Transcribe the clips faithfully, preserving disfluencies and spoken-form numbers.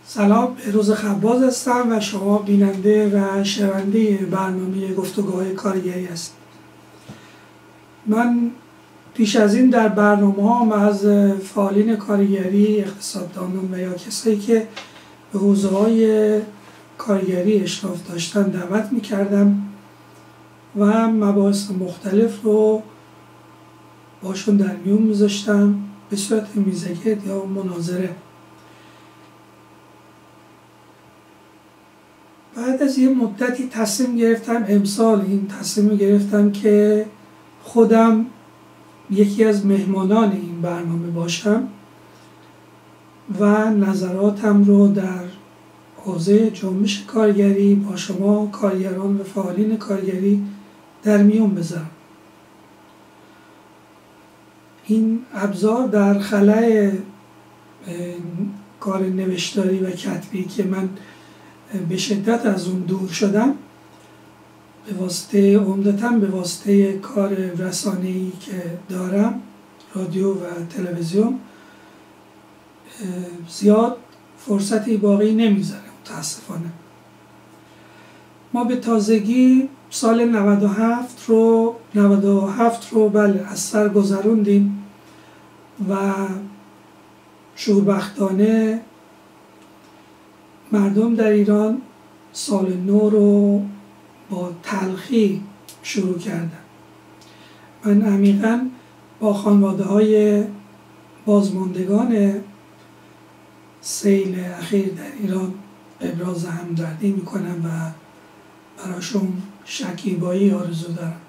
سلام، بهروز خباز هستم و شما بیننده و شنونده برنامه گفتگوهای کارگری هستید. من پیش از این در برنامه هم از فعالین کارگری، اقتصاددانان و یا کسایی که به حوزه‌های کارگری اشراف داشتن دعوت می‌کردم و مباحث مختلف رو باشون در میون می‌ذاشتم به صورت میزگرد یا مناظره. بعد از یه مدتی تصمیم گرفتم، امسال این تصمیم گرفتم که خودم یکی از مهمانان این برنامه باشم و نظراتم رو در حوزه جنبش کارگری با شما کارگران و فعالین کارگری در میون بذارم. این ابزار در خلأ کار نوشتاری و کتبی که من به شدت از اون دور شدم، به واسطه عمدتاً به واسطه کار رسانه‌ای که دارم، رادیو و تلویزیون، زیاد فرصتی باقی نمیذاره متاسفانه. ما به تازگی سال نود و هفت رو نود و هفت رو بله از سر گذروندیم و شوربختانه مردم در ایران سال نو رو با تلخی شروع کردن. من عمیقاً با خانواده های بازماندگان سیل اخیر در ایران ابراز همدردی میکنم و براشون شکیبایی آرزو دارم.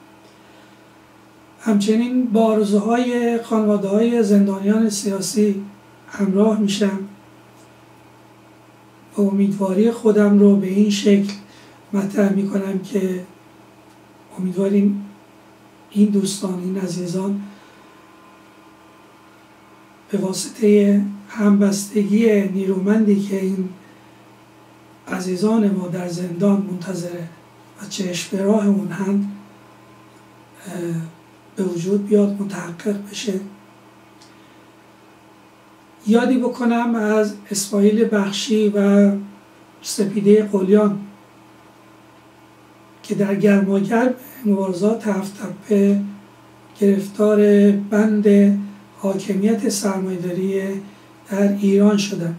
همچنین با آرزوهای خانواده های زندانیان سیاسی همراه میشم و امیدواری خودم رو به این شکل مطرح میکنم که امیدواریم این دوستان، این عزیزان به واسطه همبستگی نیرومندی که این عزیزان ما در زندان منتظره و چشم به راه اون هند به وجود بیاد، متحقق بشه. یادی بکنم از اسماعیل بخشی و سپیده قلیان که در گرماگرم مبارزات هفت تپه گرفتار بند حاکمیت سرمایه‌داری در ایران شدند.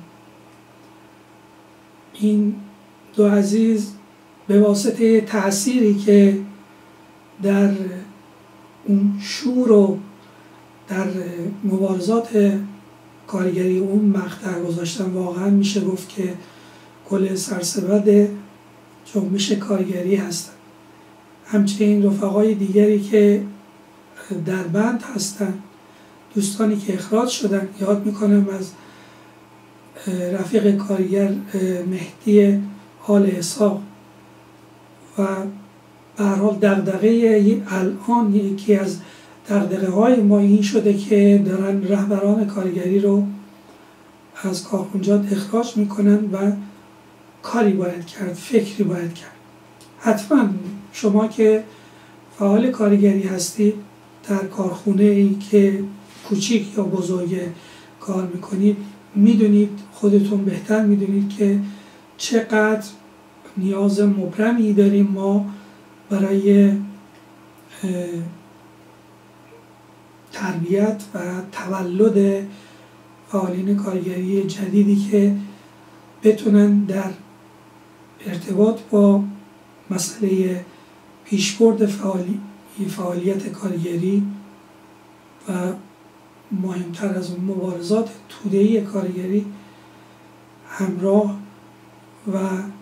این دو عزیز به واسطه تأثیری که در اون شور و در مبارزات کارگری اون مقطع گذاشتن، واقعا میشه گفت که گل سرسبد جنبش کارگری هستن. همچنین رفقای دیگری که در بند هستن، دوستانی که اخراج شدن، یاد میکنم از رفیق کارگر مهدی آل اسحاق و به هر حال دغدغه الان یکی از دغدغه های ما این شده که دارن رهبران کارگری رو از کارخونجات اخراج میکنن و کاری باید کرد، فکری باید کرد. حتما شما که فعال کارگری هستید در کارخونه ای که کوچیک یا بزرگ کار میکنید، میدونید، خودتون بهتر میدونید که چقدر نیاز مبرمی داریم ما برای تربیت و تولد فعالین کارگری جدیدی که بتونن در ارتباط با مسئله پیشبرد فعالی فعالیت کارگری و مهمتر از اون مبارزات توده‌ای کارگری همراه و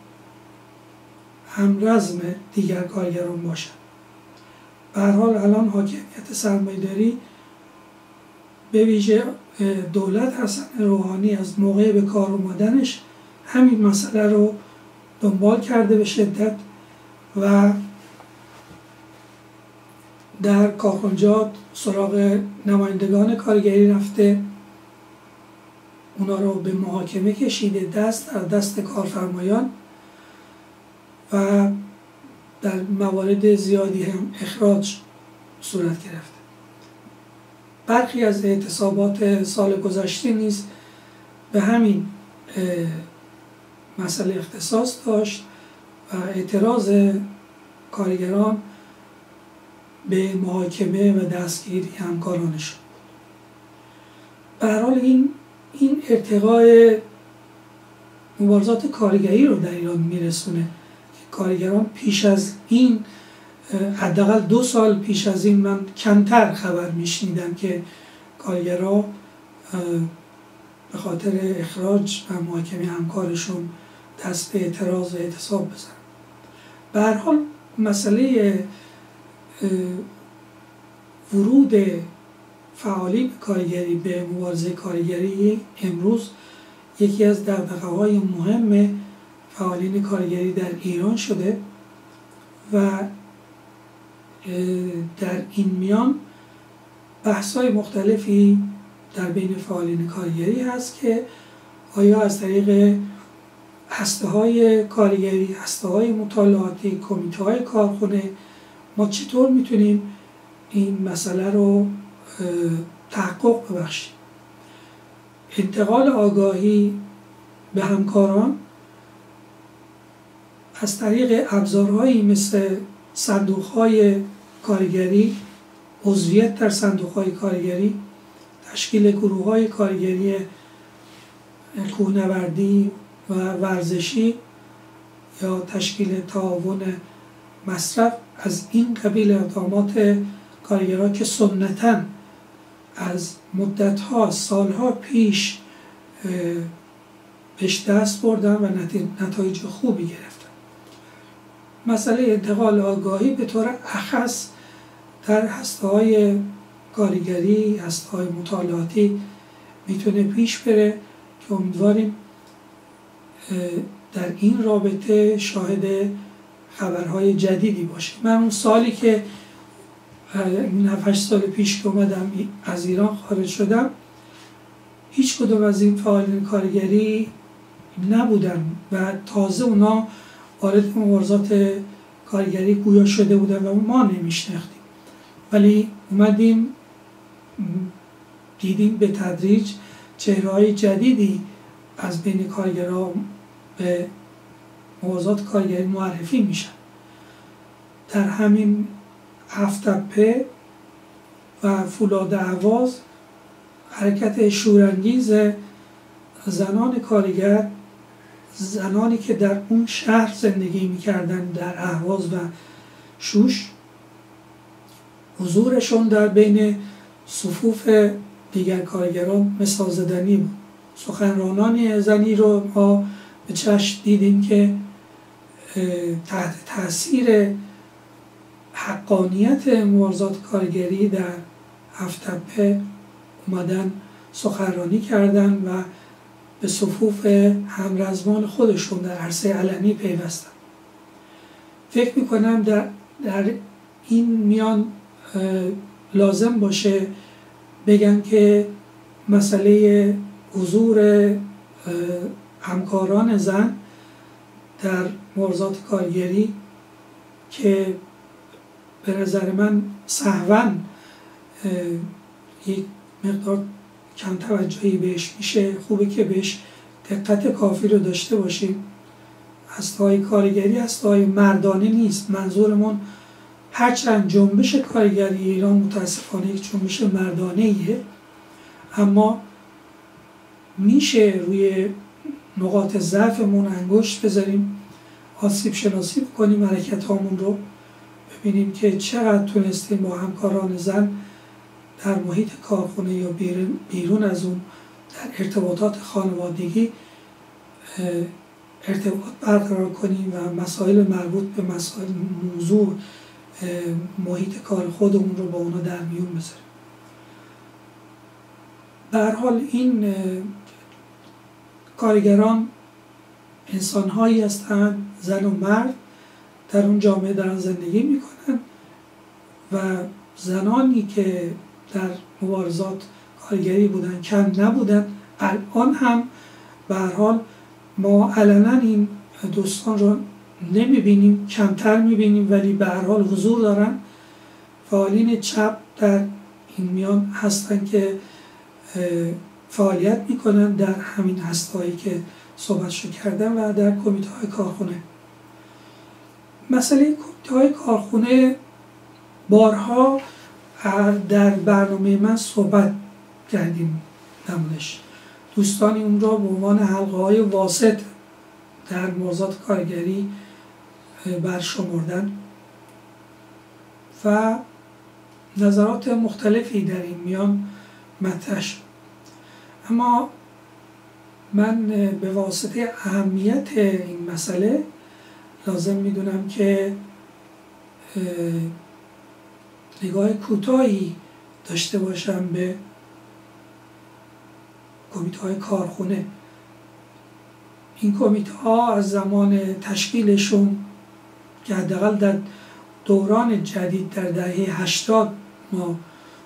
همرزم دیگر کارگران باشن. به هر حال الان حاکمیت سرمایه‌داری به ویژه دولت حسن روحانی از موقع به کار اومدنش همین مسئله رو دنبال کرده به شدت و در کارخانجات سراغ نمایندگان کارگری رفته، اونا رو به محاکمه کشیده، دست در دست کارفرمایان، و در موارد زیادی هم اخراج صورت گرفته. برخی از اعتصابات سال گذشته نیز به همین مسئله اختصاص داشت و اعتراض کارگران به محاکمه و دستگیری همکارانشون. به هر حال این این ارتقای مبارزات کارگری رو در ایران میرسونه که کارگران پیش از این، حداقل دو سال پیش از این، من کمتر خبر میشنیدم که کارگرها به خاطر اخراج و محاکمه همکارشون دست به اعتراض و اعتصاب بزنن. به هر حال مسئله ورود فعالین کارگری به مبارزه کارگری امروز یکی از دغدغه‌های مهم فعالین کارگری در ایران شده و در این میان بحث‌های مختلفی در بین فعالین کارگری هست که آیا از طریق هسته‌های کارگری، هسته‌های مطالعاتی، کمیته‌های کارخانه ما چطور میتونیم این مسئله رو تحقق ببخشیم. انتقال آگاهی به همکاران از طریق ابزارهایی مثل صندوق‌های کارگری، عضویت در صندوق‌های کارگری، تشکیل گروه‌های کارگری کوهنوردی و ورزشی یا تشکیل تعاون مصرف، از این قبیل اقدامات کارگران که سنتاً از مدت‌ها، سالها پیش بهش دست بردن و نتایج خوبی گرفتن. مسئله انتقال آگاهی به طور اخص در هسته‌های کارگری، هسته‌های مطالعاتی میتونه پیش بره که امیدواریم در این رابطه شاهد خبرهای جدیدی باشیم. من اون سالی که این هفت هشت سال پیش که اومدم از ایران خارج شدم، هیچ کدوم از این فعالین کارگری نبودن و تازه اونا وارد مبارزات کارگری گویا شده بودن و ما نمیشناختیم، ولی اومدیم دیدیم به تدریج چهره‌های جدیدی از بین کارگران به مبارزات کارگری معرفی میشن. در همین هفت تپه و فولاد اهواز حرکت شورانگیز زنان کارگر، زنانی که در اون شهر زندگی میکردن، در اهواز و شوش، حضورشون در بین صفوف دیگر کارگران مثال زدنی بود. سخنرانان زنی رو ما به چشم دیدیم که تحت تاثیر حقانیت مبارزات کارگری در هفت تپه اومدن سخنرانی کردن و به صفوف همرزمان خودشون در عرصه علنی پیوستن. فکر میکنم در, در این میان لازم باشه بگم که مسئله حضور همکاران زن در مبارزات کارگری که به نظر من سهواً یک مقدار کم توجهی بهش میشه، خوبه که بهش دقت کافی رو داشته باشیم. هسته‌های کارگری هسته‌های مردانه نیست. منظورمون هرچند جنبش کارگری ایران متاسفانه یک جنبش مردانه‌ایه، اما میشه روی نقاط ضعفمون انگشت بذاریم، آسیب شناسی بکنیم حرکت هامون رو، ببینیم که چقدر تونستیم با همکاران زن در محیط کارخانه یا بیرون, بیرون از اون در ارتباطات خانوادگی ارتباط برقرار کنیم و مسائل مربوط به مسائل موضوع محیط کار خودمون رو با اونا در میون بذاریم. به هر حال این کارگران انسان‌هایی هستند، زن و مرد، در اون جامعه دارن زندگی میکنن و زنانی که در مبارزات کارگری بودن کم نبودن. الان هم به هر حال ما علنا این دوستان رو نمیبینیم، کمتر میبینیم، ولی به هر حال حضور دارن. فعالین چپ در این میان هستن که فعالیت میکنن در همین هسته‌هایی که صحبتشو کردم و در کمیته های کارخونه. مسئله کمیته های کارخونه بارها در برنامه من صحبت کردیم نمونش. دوستانی اون را به عنوان حلقه های واسط در موضوعات کارگری برشمردن و نظرات مختلفی در این میان مطرح شد. اما من به واسطه اهمیت این مسئله لازم میدونم که نگاه کوتاهی داشته باشم به کمیته های کارخونه. این کمیته ها از زمان تشکیلشون که حداقل در دوران جدید در دهه هشتاد ما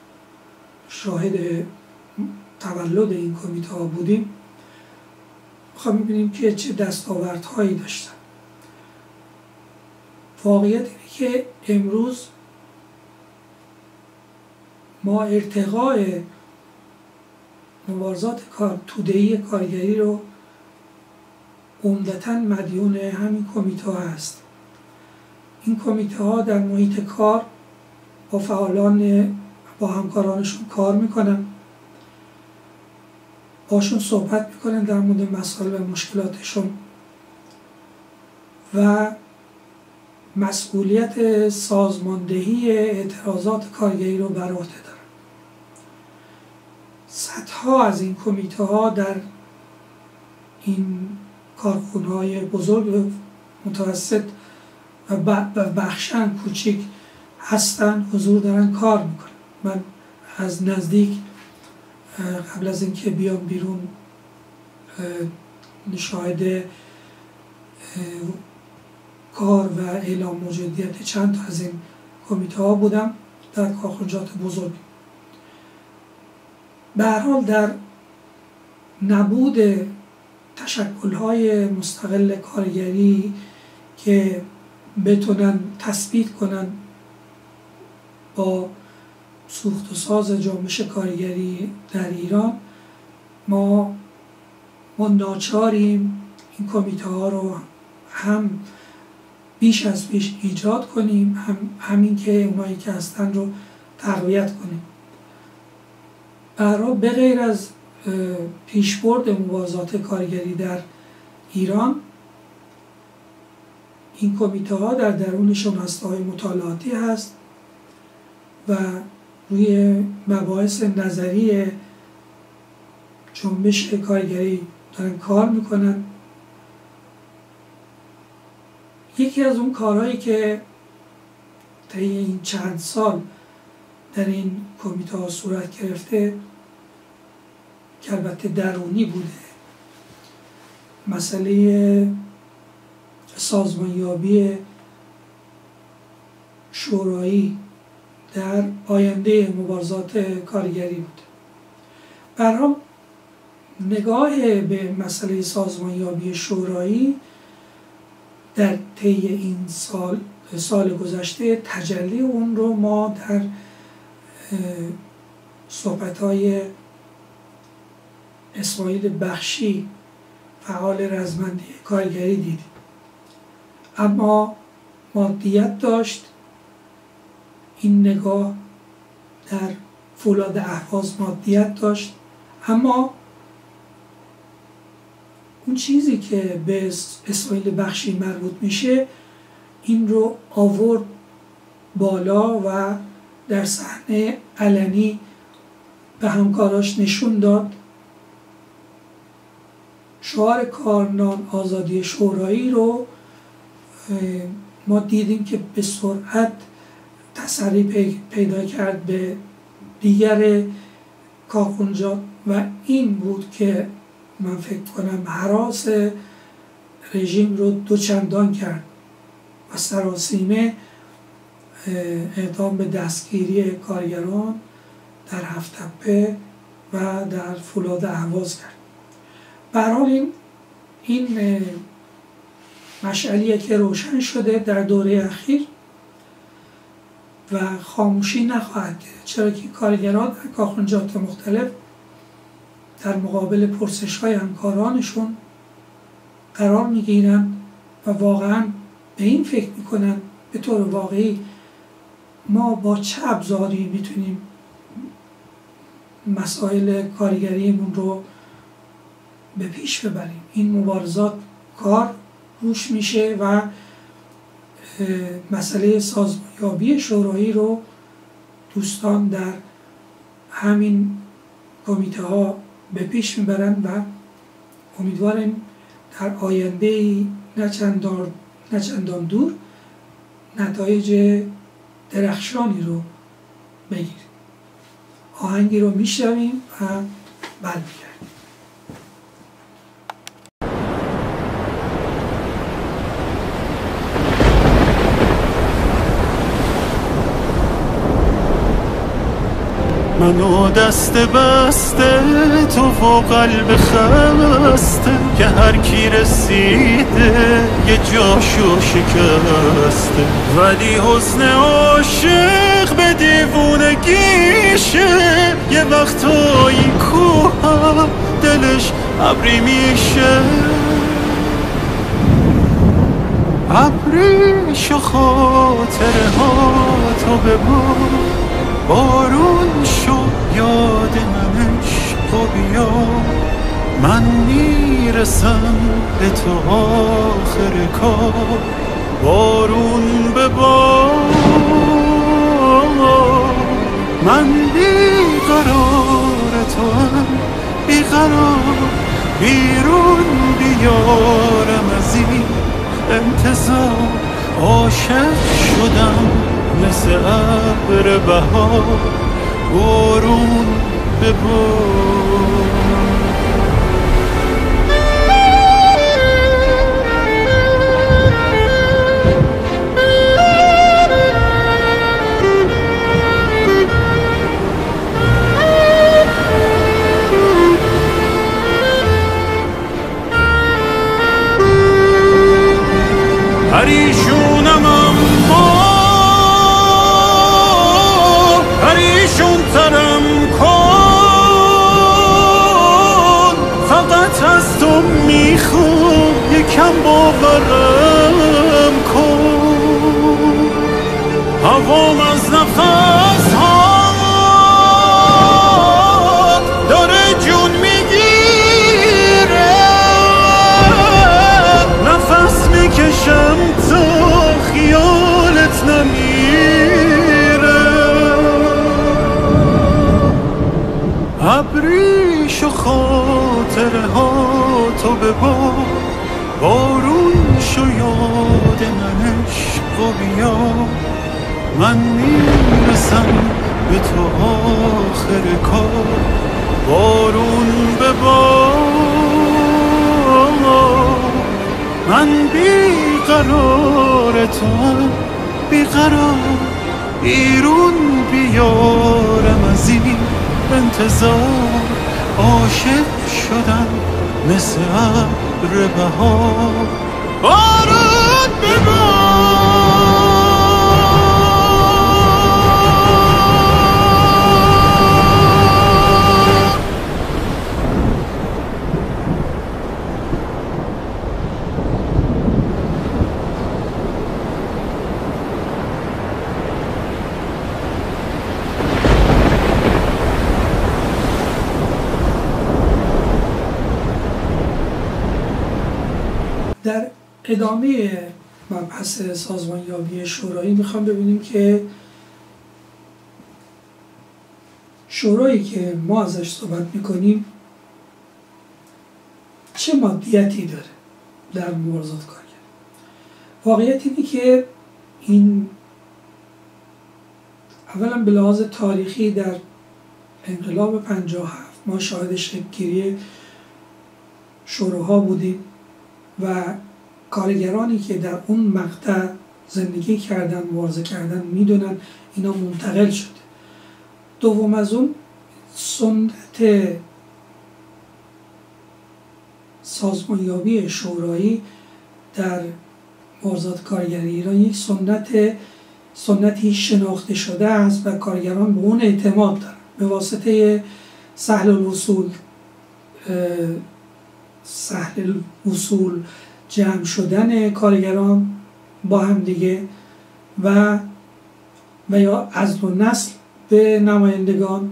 شاهد تولد این کمیته ها بودیم، خب میبینیم که چه دستاوردهایی داشتن. واقعیت اینه که امروز ما ارتقاء مبارزات کار توده‌ای کارگری رو عمدتاً مدیون همین کمیته ها هست. این کمیته ها در محیط کار با فعالان با همکارانشون کار میکنن، باشون صحبت میکنن در مورد مسائل و مشکلاتشون و مسئولیت سازماندهی اعتراضات کارگری رو بر عهده دارن. صدها از این کمیته ها در این کارخونه های بزرگ متوسط و بخشن کوچیک هستن، حضور دارن، کار میکنن. من از نزدیک قبل از اینکه بیام بیرون شاهد کار و اعلام موجودیت چند تا از این کمیته ها بودم در کارخانجات بزرگ. به هر حال در نبود تشکل های مستقل کارگری که بتونن تثبیت کنن با سوخت و ساز جنبش کارگری در ایران، ما ما ناچاریم این کمیته ها رو هم بیش از بیش ایجاد کنیم، هم همین که اونایی که هستن رو تقویت کنیم. برای به غیر از پیشبرد مبارزات کارگری در ایران، این کمیته ها در درونشون هسته‌های مطالعاتی هست و روی مباحث نظری جنبش کارگری دارن کار میکنن. یکی از اون کارهایی که طی این چند سال در این کمیته ها صورت گرفته که البته درونی بوده، مسئله سازمانیابی شورایی در آینده مبارزات کارگری بود. به هر حال نگاه به مسئله سازمانیابی شورایی در طی این سال سال گذشته تجلی اون رو ما در صحبت‌های اسماعیل بخشی فعال رزمنده کارگری دیدیم. اما مادیت داشت این نگاه، در فولاد اهواز مادیت داشت، اما اون چیزی که به اسماعیل بخشی مربوط میشه این رو آورد بالا و در صحنه علنی به همکاراش نشون داد. شعار کارنان آزادی شورایی رو ما دیدیم که به سرعت تسری پیدا کرد به دیگر کارخانجات و این بود که من فکر کنم هراس رژیم رو دوچندان کرد و سراسیمه اقدام به دستگیری کارگران در هفت‌تپه و در فولاد اهواز کرد. به هر حال این این مشعلیه که روشن شده در دوره اخیر و خاموشی نخواهد گرفت، چرا که کارگران در کارخانجات مختلف در مقابل پرسش‌های همکارانشون قرار میگیرن و واقعا به این فکر میکنن به طور واقعی ما با چه ابزاری میتونیم مسائل کارگریمون رو به پیش ببریم. این مبارزات کار روش میشه و مسئله سازمانیابی شورایی رو دوستان در همین کمیته ها به پیش میبرن و امیدواریم در آینده نه چندان نه چندان دور نتایج درخشانی رو بگیریم. آهنگی رو میشنویم و برمیگردیم. منو دست بسته تو و قلب خسته که هر کی رسیده یه جاشو شکسته، ولی حسن عاشق به دیوونگیشه یه وقتایی کوه دلش ابری میشه، ابریش و خاطره ها تو ببار بارون شو یاد منش و بیا، من میرسم به تو آخر کار بارون ببار، من بیقرار تو هم بیقرار، بیرون بیارم از این انتظار، عاشق شدم مثل ابر بهار بارون ببار. پریشونم اما پریشون ترم کن، فقط از تو میخوام یکم باورم کن، هوام از نفس ها داره جون میگیره، نفس میکشم تا خیالت نمیره، ابریش و خاطره ها تو ببار بارون شو یاد منش و بیا، من میرسم به تو آخر کار بارون ببار، من بیقرار تو بیقرار، بیرون بیارم از این انتظار، عاشق شدم مثل ابر بهار بارون ببار. در ادامه مبحث سازمانیابی شورایی میخوام ببینیم که شورایی که ما ازش صحبت میکنیم چه مادیتی داره در مبارزات کارگر. واقعیت اینه که این اولا به لحاظ تاریخی در انقلاب پنجاه و هفت ما شاهد شکل‌گیری شوراها بودیم و کارگرانی که در اون مقطع زندگی کردن مبارزه کردن میدونن اینا منتقل شده. دوم از اون سنت سازمانیابی شورایی در مبارزات کارگری ایران یک سنت سنتی شناخته شده است و کارگران به اون اعتماد دارن. به واسطه سهل الوصول سهل الوصول جمع شدن کارگران با هم دیگه و و یا عزل و نسل به نمایندگان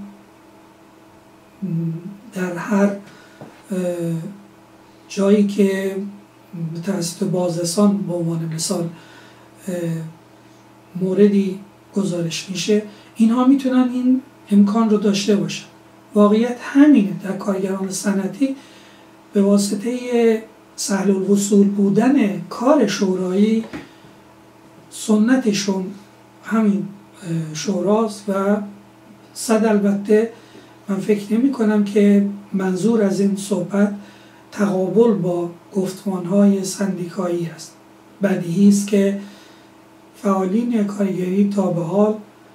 در هر جایی که توسط بازرسان به عنوان مثال موردی گزارش میشه، اینها میتونن این امکان رو داشته باشن. واقعیت همینه. در کارگران صنعتی به واسطه سهل الوصول بودن کار شورایی سنتشون همین شوراست و صد البته من فکر نمی کنم که منظور از این صحبت تقابل با گفتمانهای سندیکایی است. بدیهی است که فعالین کارگری تا به حال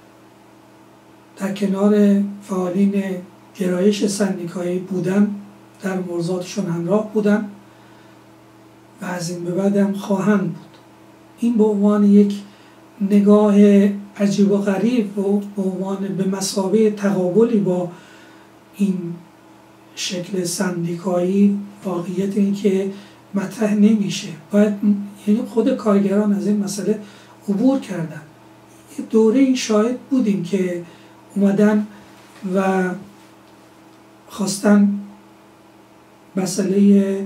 در کنار فعالین گرایش سندیکایی بودن، در مبارزاتشون همراه بودن و از این به بعد هم خواهند بود. این به عنوان یک نگاه عجیب و غریب و به عنوان به مثابه تقابلی با این شکل سندیکایی واقعیت این که مطرح نمیشه. باید یعنی خود کارگران از این مسئله عبور کردن. یه دوره این شاهد بودیم که اومدن و خواستن مسئله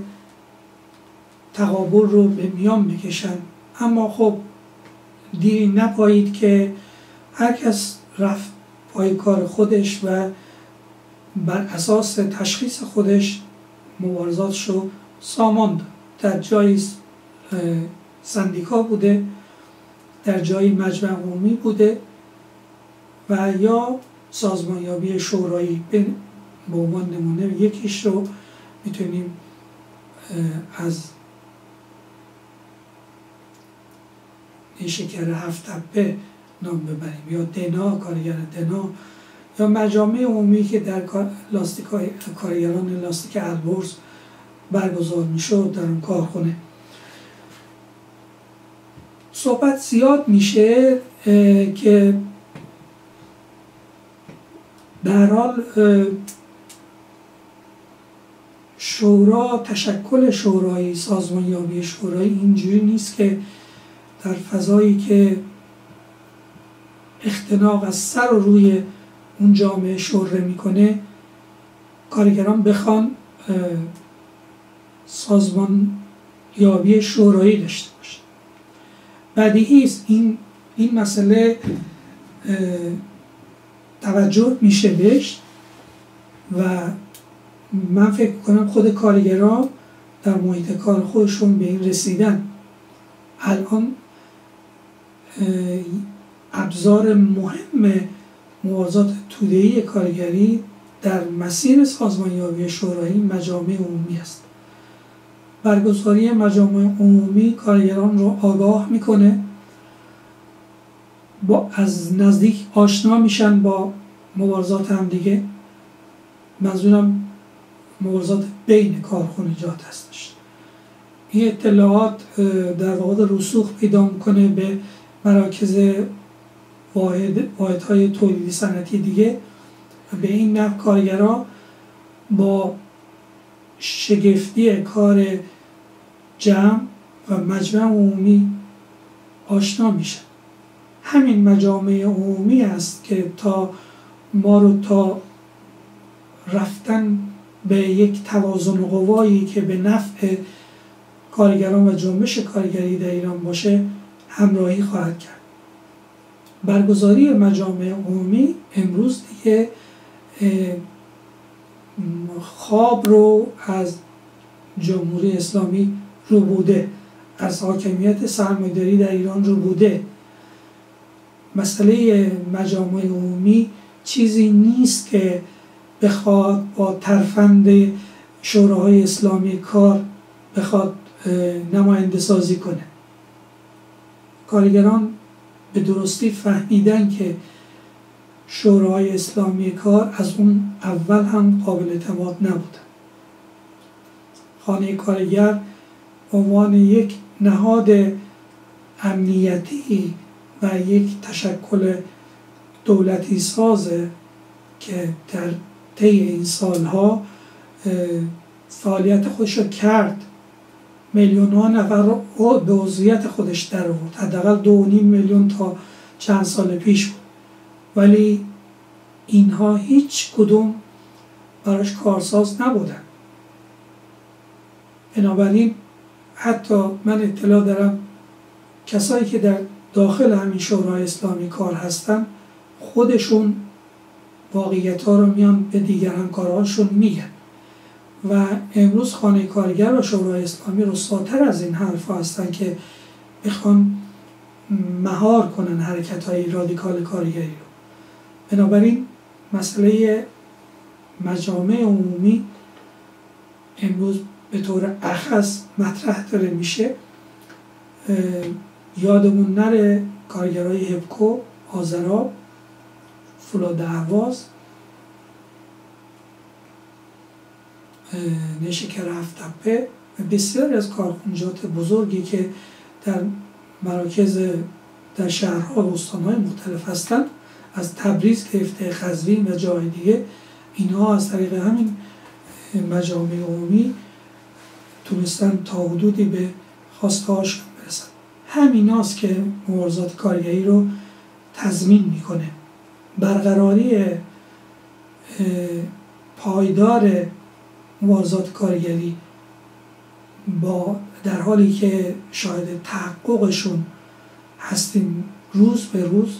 تقابل رو به میان بکشن، اما خب دیری نپایید که هر کس رفت پای کار خودش و بر اساس تشخیص خودش مبارزاتش رو سامان داد. در جایی سندیکا بوده، در جایی مجمع عمومی بوده و یا سازمانیابی شورایی. به عنوان نمونه یکیش رو میتونیم از نیشکر هفت تپه نام ببریم، یا دنا، کارگر دنا، یا مجامع عمومی که در لاستیک کارگران لاستیک البرز برگزار میشد در اون کارخونه. صحبت زیاد میشه که در حال شورا، تشکل شورایی، سازمانیابی شورایی اینجوری نیست که در فضایی که اختناق از سر و روی اون جامعه شوره میکنه کارگران بخوان سازمانیابی شورایی داشته باشه. بدیهی است این این مسئله توجه میشه بهش و من فکر کنم خود کارگران در محیط کار خودشون به این رسیدن. الان ابزار مهم مبارزات توده‌ای کارگری در مسیر سازمانیابی شورایی مجامع عمومی است. برگزاری مجامع عمومی کارگران رو آگاه میکنه، با از نزدیک آشنا میشن با مبارزات هم دیگه. منظورم مبارزات بین کارخانجات هستش. این اطلاعات در واقع رسوخ پیدا میکنه به مراکز واحد واحدهای تولیدی صنعتی دیگه و به این نحو کارگران با شگفتی کار جمع و مجمع عمومی آشنا میشن. همین مجامع عمومی است که تا ما رو تا رفتن به یک توازن قوایی که به نفع کارگران و جنبش کارگری در ایران باشه همراهی خواهد کرد. برگزاری مجامع عمومی امروز دیگه خواب رو از جمهوری اسلامی رو بوده، از حاکمیت سرمایه‌داری در ایران رو بوده. مسئله مجامع عمومی چیزی نیست که بخواد با ترفند شوراهای اسلامی کار بخواد نماینده سازی کنه. کارگران به درستی فهمیدن که شوراهای اسلامی کار از اون اول هم قابل اعتماد نبودن. خانه کارگر عنوان یک نهاد امنیتی و یک تشکل دولتی سازه که در طی این سالها فعالیت خودش رو کرد، میلیون ها نفر رو به عضویت خودش در آورد. حداقل دو و نیم میلیون تا چند سال پیش بود، ولی اینها هیچ کدوم براش کارساز نبودن. بنابراین حتی من اطلاع دارم کسایی که در داخل همین شورای اسلامی کار هستن خودشون واقعیت ها رو میان به دیگر همکارانشون میگن و امروز خانه کارگر و شورای اسلامی رسواتر از این حرف ها هستن که بخوان مهار کنن حرکت های رادیکال کارگری رو. بنابراین مسئله مجامع عمومی امروز به طور اخص مطرح داره میشه. یادمون نره کارگرای هبکو، آذراب، فولاد اهواز، نیشکر هفت تپه و بسیاری از کارخانجات بزرگی که در مراکز در شهرها و استانهای مختلف هستند، از تبریز گرفته قزوین و جای دیگه، اینها از طریق همین مجامع عمومی تونستن تا حدودی به خواسته هاشون برسن. همیناست که مبارزات کارگری رو تضمین میکنه. برقراری پایدار مبارزات کارگری با در حالی که شاهد تحققشون هستیم روز به روز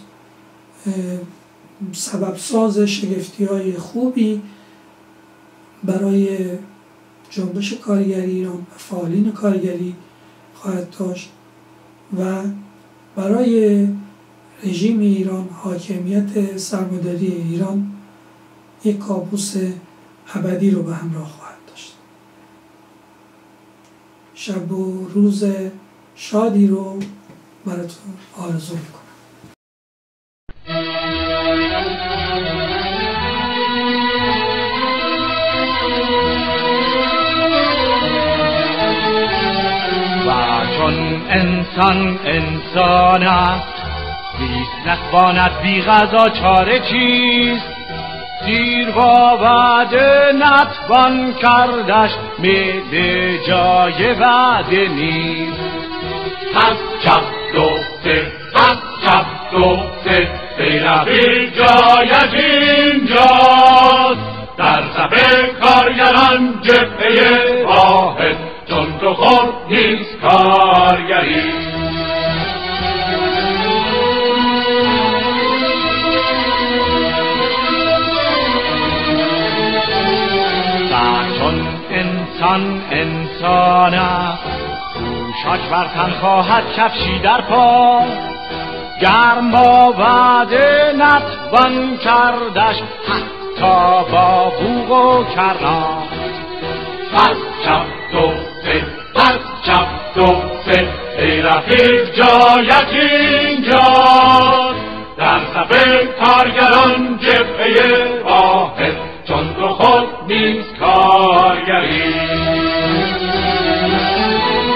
سبب ساز شگفتی های خوبی برای جنبش کارگری ایران و فعالین کارگری خواهد داشت و برای رژیم ایران، حاکمیت سرمایه‌داری ایران یک کابوس ابدی رو به همراه خواهد داشت. شب و روز شادی رو براتون آرزو میکنم. و چون انسان انسان است، زیست نتواند بی غذا چاره چیست، دیر با وعده نتوان کردش میده جای وعده نیست. هست چپ دوسته، هست چپ دوسته، بیرقی جایش اینجاست، در صف کارگران جبهه واحد، چون تو خود نیست کارگری. انسان انسان است، گوشاش بر تن خواهد کفشی در پا، گرم با وعده نتوان کردش حتی با بوق و کرنا. پس چپ دو سه، پس چپ دو سه، ای رفیق جایت اینجاست، در صف کارگران جبهه واحد، چون تو خود نیست کارگری.